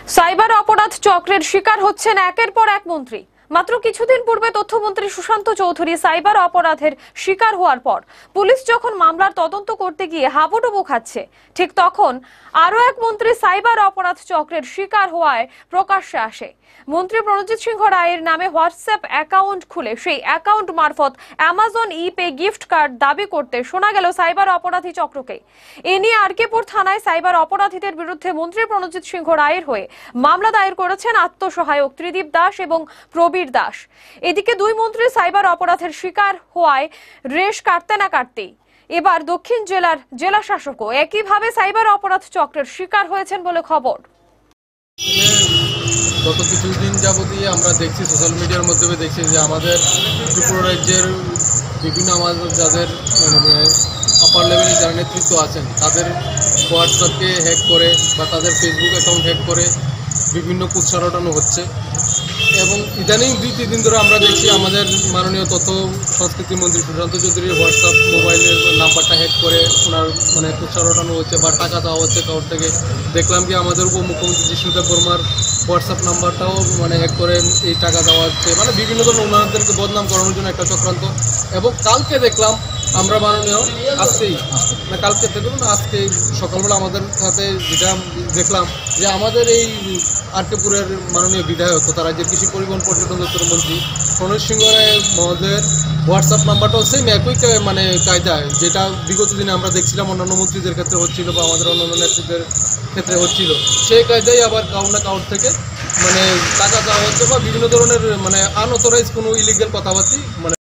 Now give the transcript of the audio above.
Cyber অপরাধ চক্রের শিকার হচ্ছেন একের পর এক মন্ত্রী। মাত্র কিছুদিন পূর্বে তথ্যমন্ত্রী সুশান্ত চৌধুরী সাইবার অপরাধের শিকার হওয়ার পর পুলিশ যখন মামলার তদন্ত করতে গিয়ে হাবুডুবু খাচ্ছে, ঠিক তখন আরো এক মন্ত্রী সাইবার অপরাধ চক্রের শিকার হওয়ায় প্রকাশ্যে আসে। মন্ত্রী প্রণজিৎ সিংহ রায়ের নামে হোয়াটসঅ্যাপ অ্যাকাউন্ট খুলে সেই অ্যাকাউন্ট মারফত অ্যামাজন ই-পে গিফট কার্ড দাবি করতে শোনা গেল সাইবার অপরাধী চক্রকে। এ নিয়ে আরকেপুর থানায় সাইবার অপরাধীদের বিরুদ্ধে মন্ত্রী প্রণজিৎ সিংহ রায়ের হয়ে মামলা দায়ের করেছেন আত্মসহায়ক ত্রিদীপ দাস এবং প্রবীর দাস। এদিকে দুই মন্ত্রী সাইবার অপরাধের শিকার হওয়ায় রেশ কাটতে না কাটতেই এবার দক্ষিণ জেলার জেলা শাসকও একইভাবে সাইবার অপরাধ চক্রের শিকার হয়েছেন বলে খবর। গত কিছুদিন যাবতীয় আমরা দেখছি, সোশ্যাল মিডিয়ার মাধ্যমে দেখছি যে আমাদের ত্রিপুরা রাজ্যের বিভিন্ন আমাদের যাদের আপার লেভেলে যারা নেতৃত্ব আছেন তাদের হোয়াটসঅ্যাপকে হ্যাক করে বা তাদের ফেসবুক অ্যাকাউন্ট হ্যাক করে বিভিন্ন কুৎসা রটানো হচ্ছে। এবং ইদানিং 2-3 দিন ধরে আমরা দেখছি আমাদের মাননীয় তথ্য সংস্কৃতি মন্ত্রী সুশান্ত চৌধুরীর হোয়াটসঅ্যাপ মোবাইলের নাম্বারটা হ্যাক করে ওনার কুৎসা রটানো হচ্ছে বা টাকা দেওয়া হচ্ছে কারোর থেকে। দেখলাম কি আমাদের উপমুখ্যমন্ত্রী জিষ্ণুদেব বর্মার হোয়াটসঅ্যাপ নাম্বারটাও হ্যাক করে এই টাকা দেওয়া হচ্ছে, বিভিন্ন ধরনের ওনাদেরকে বদনাম করানোর জন্য একটা চক্রান্ত। এবং কালকে দেখলাম আমরা মাননীয় কালকে দেখুন আজকে সকালবেলা আমাদের সাথে যেটা দেখলাম যে আমাদের এই আরকেপুরের মাননীয় বিধায়ক তথা রাজ্যের কৃষি পরিবহন পর্যটন দপ্তর মন্ত্রী প্রণজিৎ সিংহ রায় মহোদয়ের হোয়াটসঅ্যাপ নাম্বারটাও সেম একই কায়দায়, যেটা বিগত দিনে আমরা দেখছিলাম অন্যান্য মন্ত্রীদের ক্ষেত্রে হচ্ছিল বা আমাদের অন্যান্য নেতৃত্বের ক্ষেত্রে হচ্ছিল, সেই কায়দায় আবার কাউর না কাউর থেকে টাকা দেওয়া হচ্ছে বা বিভিন্ন ধরনের আনঅথরাইজ কোনো ইলিগাল কথাবার্তা